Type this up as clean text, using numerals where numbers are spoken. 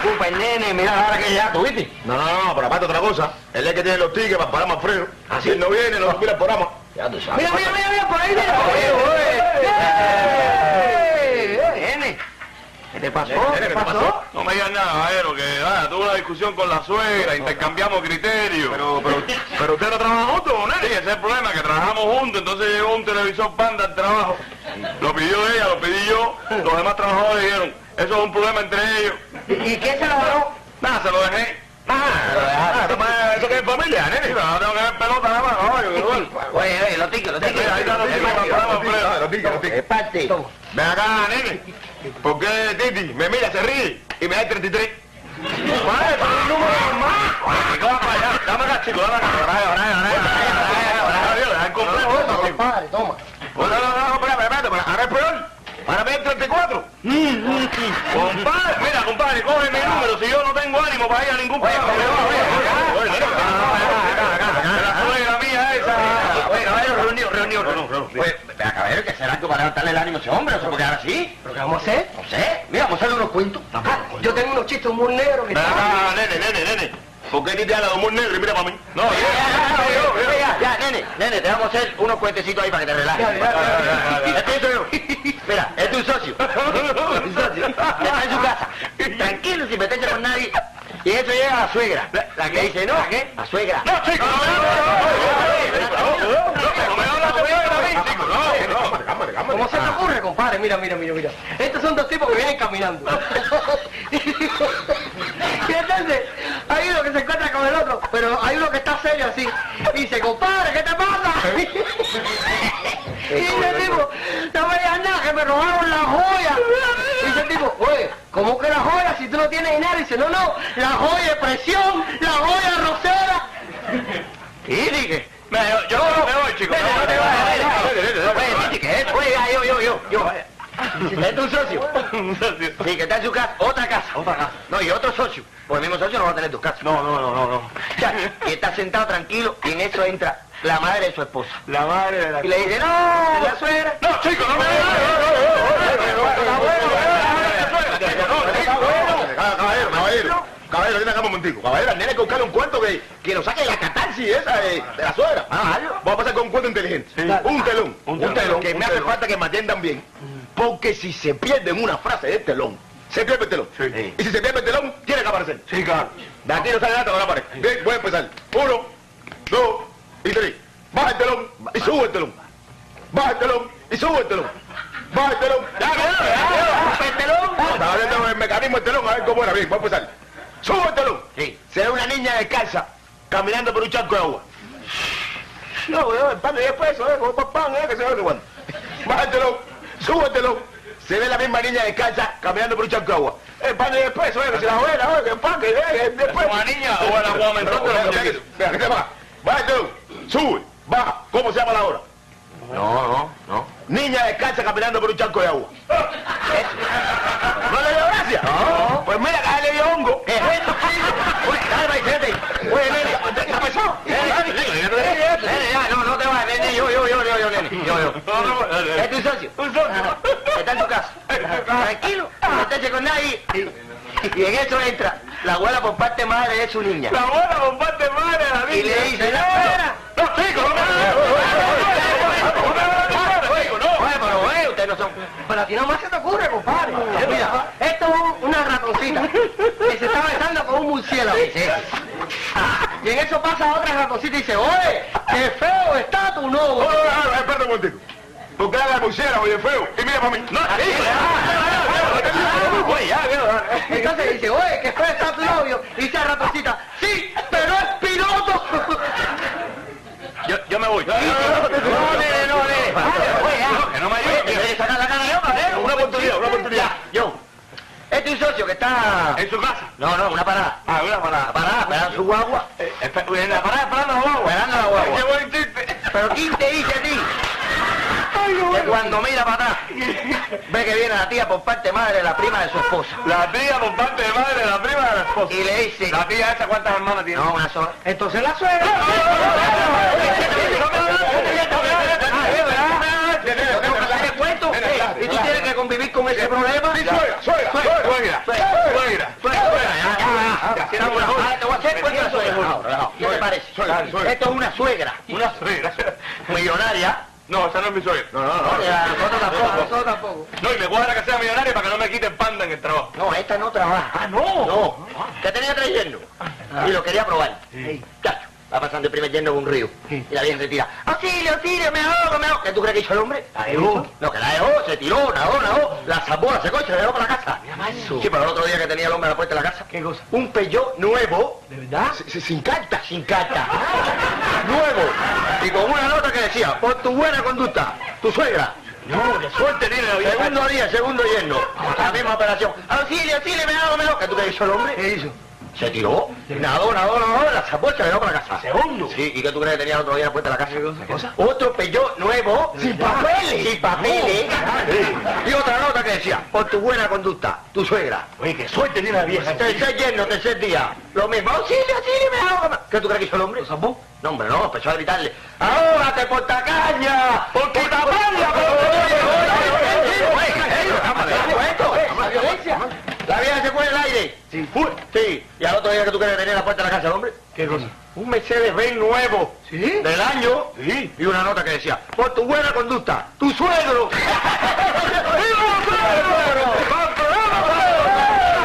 preocupa el nene, mira la hora que ya, ¿tú viste? No, pero aparte otra cosa. Él es que tiene los tickets para el programa Alfredo. ¿Ah, sí? Si él no viene, no mira el programa. Ya tú sabes. Mira, por ahí, mira. Nene, ¿qué te pasó? Nene, ¿qué te pasó? No me digas nada, Jairo, que tuve una discusión con la suegra, intercambiamos criterios. Pero usted no trabaja juntos, Sí, nene. ese es el problema, que trabajamos juntos, entonces llegó un televisor Panda al trabajo. Lo pidió ella, lo pedí yo, los demás trabajadores dijeron, eso es un problema entre ellos. ¿Y quién se lo ganó? Nada, se lo dejé. Eso que es familia, Sí, nene. pero no tengo que ver pelota nada más, caballo. Oye, los tickets. Mira, ahí están los tickets para el programa Alfredo. Los tickets. Es parte. Ven acá, nene. ¿Por qué Titi me mira, se ríe y me da el 33? Vale, eso es un número normal. ¿Qué va para allá? Dame acá, chico, dame acá. Ahora, Compadre, toma. Espérate, ahora es peor. Ahora me da el 34. compadre, mira, compadre, coge mi número, si yo no tengo ánimo para ir a ningún programa. La suegra mía esa. Oye, caballero, reunión. Oye, vea, caballero, ¿qué será que para levantarle el ánimo a ese hombre? No se puede quedar así. ¿Pero qué vamos a hacer? No sé. Mira, vamos a hacerle unos cuentos. Yo tengo unos chistes muy negros que Ven acá, nene. ¿Por qué Titi habla de humor negro y mira para mí? No, Ya, nene, te vamos a hacer unos cuentecitos ahí para que te relajes. Este soy yo. Mira, este es un socio. Un socio. Está en su casa. Tranquilo, sin meterse con nadie. Y eso llega a la suegra. La que dice, ¿no? ¿La qué? La suegra. no, chico, no me hablas de suegra a mí, chico, Cámara. ¿Cómo se te ocurre, compadre? Mira. Estos son dos tipos que vienen caminando. Y entonces, hay uno que se encuentra con el otro, pero hay uno que está serio así. Y dice, compadre, ¿qué te pasa? Y dice el tipo, no me digas nada, que me robaron la joya. Y dice el tipo, oye, ¿cómo que la joya si tú no tienes dinero? Y dice, no, la joya de presión, la joya rosera. Y dije, yo me voy, chico. no te vayas. Oye, ¿qué es? Oye, yo. ¿Este es un socio? Sí, que está en su casa. Otra casa. No, y otro socio. Pues el mismo socio no va a tener dos casas. No. Ya, y está sentado tranquilo y en eso entra la madre de su esposa. La madre de la... Y le dice, no, la suegra. No, chico, no me Caballero, ven acá un momentico. Caballero, al nene hay que buscarle un cuento que nos saque la catarsis esa de la suegra. Vamos a pasar con un cuento inteligente. Un telón. Que me hace falta que me atiendan bien. Porque si se pierde en una frase del telón, se pierde el telón. Sí. Y si se pierde el telón, tiene que aparecer. Sí, claro. De aquí no sale nada, no aparece. Bien, voy a empezar. 1, 2 y 3. Baja el telón y sube el telón. Baja el telón y sube el telón. Baja el telón. ¿El telón? Estaba viendo el mecanismo del telón, a ver cómo era. Bien, voy a empezar. Sube el telón. Sí. Se ve una niña descalza caminando por un charco de agua. No, el pan de 10 pesos, con pan, que se ve que cuando. Baja el telón, sube el telón. Se ve la misma niña descalza caminando por un charco de agua. El pan de 10 pesos, que se la juega, que el pan, que es 10 pesos. ¿Una niña o el aguamentón de los muchachitos? Mira, ¿qué te va? Baja el telón, sube, baja. ¿Cómo se llama la hora? No. Niña descalza caminando por un charco de agua. ¿No le dio gracia? No. Pues mira, que a él le dio hongo. ¿Qué es esto? Oye, dale, espérate. Oye, nene, ¿qué pasó? Nene, ya, no te vayas, nene, yo, nene. Yo. ¿Es tu socio? Un socio. Está en tu casa. Tranquilo, no meterse con nadie. Y en eso entra la abuela por parte madre de su niña. La abuela con parte madre de la niña. Y le dice, la suegra. No, chico, no Oye, ustedes no son... Pero a ti nomás se te ocurre, compadre. Mira, esto es una ratoncita que se está besando con un murciélago. Y en eso pasa otra ratoncita y dice, oye, qué feo está tu novio. Espérate un momentico. ¿Por qué la pusieron, oye, feo? Y mira para mí. No, Entonces dice, oye, qué feo está tu novio. Y dice la ratoncita, sí, pero es piloto. Yo me voy. No, nene. Oye, ya. Que no me ayude. Que me sacar la cara yo, cabrero. Una oportunidad. Yo. Este es un socio que está... En su casa. No, una parada. Una parada. Esperando su guagua. En la parada esperando la guagua. Esperando la guagua. Qué buen chiste. Pero ¿quién te dice a ti? Que cuando mira para atrás, ve que viene la tía por parte madre de la prima de su esposa. La tía por parte de madre, la prima de la esposa. Y le dice... La tía esa, ¿cuántas hermanas tiene? No, una sola. Entonces la suegra. Y tú tienes que convivir con ese problema. Suegra. Suegra. puesto la suegra. Relajado, relajado. ¿Qué te parece? Suegra. Esto es una suegra. Una suegra. Millonaria. No, esa no es mi suegra. No, nosotros tampoco. No, y me cuadra que sea millonaria para que no me quiten panda en el trabajo. No, esta no trabaja. Ah, no. No, que tenía 3 yernos. Y lo quería probar. Chacho, va pasando el primer yerno en un río. Y la vieja se tira, auxilio, auxilio, me ahogo, me ahogo. ¿Qué tú crees que hizo el hombre? La dejó. No, que la dejó, se tiró, nadó, la zapó, la secó y se la dejó para la casa. Sí, pero el otro día que tenía el hombre a la puerta de la casa, ¿Qué cosa? un Peugeot nuevo, ¿De verdad? sin carta, nuevo, y con una nota que decía, por tu buena conducta, tu suegra. No, qué suerte tiene la vieja. Segundo día, segundo yerno, la misma operación. Auxilio, auxilio, me ahogo. ¿Qué tú crees que hizo el hombre? ¿Qué hizo? Se tiró, nadó, la zapó y se la dejó para la casa. ¿Segundo? Sí, ¿y qué tú crees que tenía el otro día después de la casa? ¿Qué cosa? Otro Peugeot nuevo, sin papeles, y otra nota que decía, por tu buena conducta, tu suegra. Oye, qué suerte tiene la vieja. Tercer yerno, tercer día, lo mismo, auxilio, me ahogo. ¿Qué tú crees que hizo el hombre? ¿Lo zapó? No, hombre, no, empezó a gritarle, ¡ahógate, portacaña! ¡Portacaña! La vieja se fue en el aire. Sí. Sí, y al otro día que tú crees que tenía la puerta de la casa, el hombre, ¿Qué cosa? un Mercedes-Benz nuevo, ¿Sí? del año, Sí. y una nota que decía, por tu buena conducta, tu suegro.